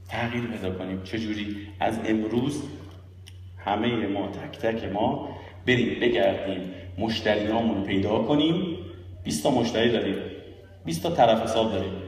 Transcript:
تغییر پیدا کنیم. چجوری؟ از امروز همه ما تک تک ما بریم بگردیم مشتریامون رو پیدا کنیم. 20 تا مشتری داریم، 20 تا طرف حساب داریم،